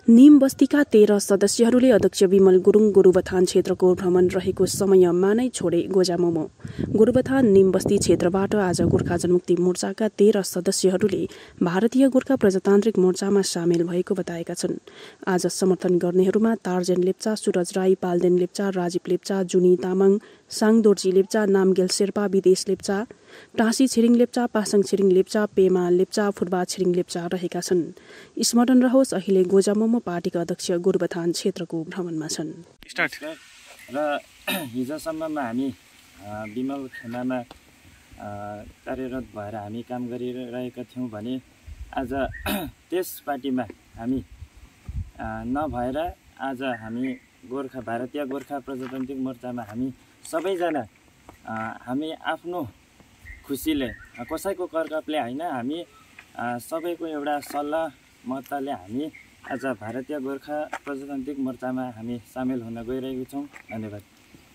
निम बस्तीका 13 सदस्यहरूले अध्यक्ष विमल गुरुङ गोरुबथान क्षेत्रको भ्रमण रहेको समयमा नै छोडे गोजामोमो। गोरुबथान निम बस्ती क्षेत्रबाट आज गोर्खा जनमुक्ति मोर्चाका 13 सदस्यहरूले भारतीय गोर्खा प्रजातान्त्रिक मोर्चामा सामेल भएको बताएका छन्। आज समर्थन गर्नेहरूमा तार्जेन लेप्चा, सुरज राई, पाल्देन लेप्चा, राजीव लेप्चा, जुनी तामाङ, साङदोर्जी लेप्चा, नामगेल शेर्पा, विदेश लेप्चा, टाँसी छिरिङ लेप्चा, पासाङ छिरिङ लेप्चा, पेमा लेप्चा, फुर्बा छिरिङ लेप्चा रहेका छन्। स्मरण रहोस्, अहिले गोजामोमो पार्टीका अध्यक्ष गोरुबथान क्षेत्रको भ्रमणमा छन्। र हिजोसम्ममा हामी विमल खेमामा कार्यरत भएर हामी काम गरिरहेका थियौँ भने आज त्यस पार्टीमा हामी नभएर आज हामी भारतीय गोर्खा प्रजातान्त्रिक मोर्चामा हामी सबैजना हामी आफ्नो खुसीले कसैको करकपले होइन, हामी सबैको एउटा सल्लाह मतले हामी आज भारतीय गोर्खा प्रजातान्त्रिक मोर्चामा हामी सामेल हुन गइरहेका छौँ। धन्यवाद।